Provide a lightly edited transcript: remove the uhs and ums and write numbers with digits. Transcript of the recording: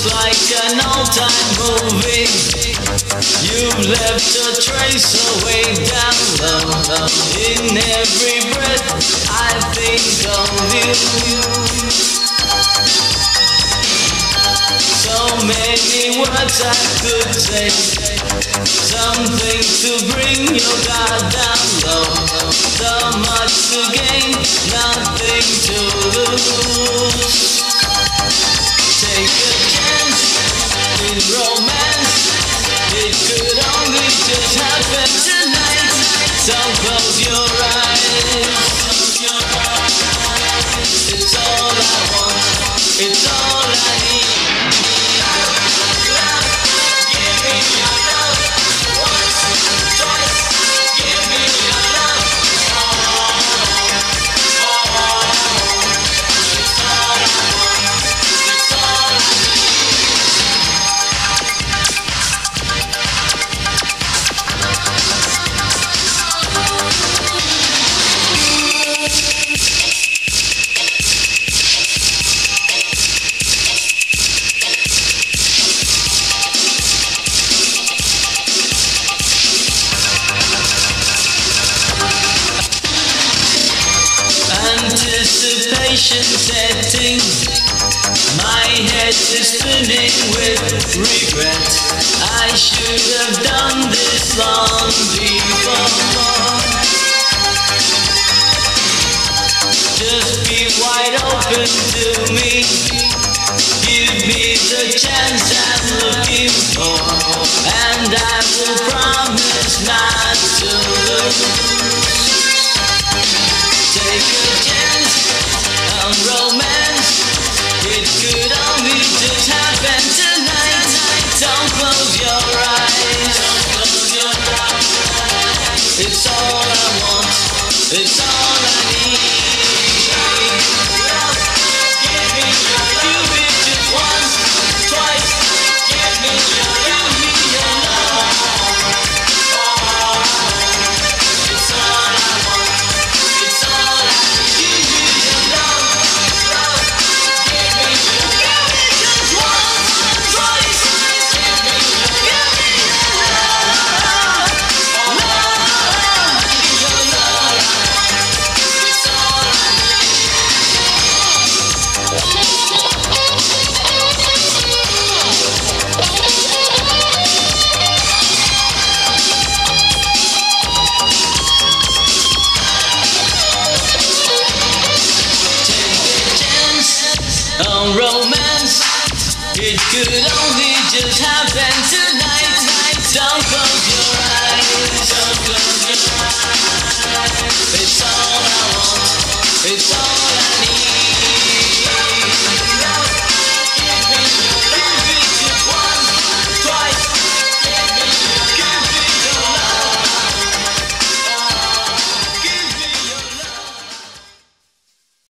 like an old-time movie. You've left a trace away down low. In every breath I think of you. So many words I could say, something to bring your guard down low. So much to gain, nothing to lose. Take a chance in romance. It could only just happen tonight. So close your eyes. It's all I want, it's all I need. Give me your love once, twice. Give me your love. It's all I want, it's all I Anticipation setting, my head is spinning with regret. I should have done this long before. Just be wide open to me. Give me the chance I'm looking for, and I will promise not to lose. Take a chance on romance. It could only just happen tonight. Don't close your eyes. It's all I want, it's all I need. Give me just once, twice. Give me your love. It's all I want, it's all I need. Give me your love. Give me just once, twice. Give me your love. Your love. It's all I on romance. It could only just happen tonight. Don't close your eyes. Don't close your eyes. It's all I want, it's all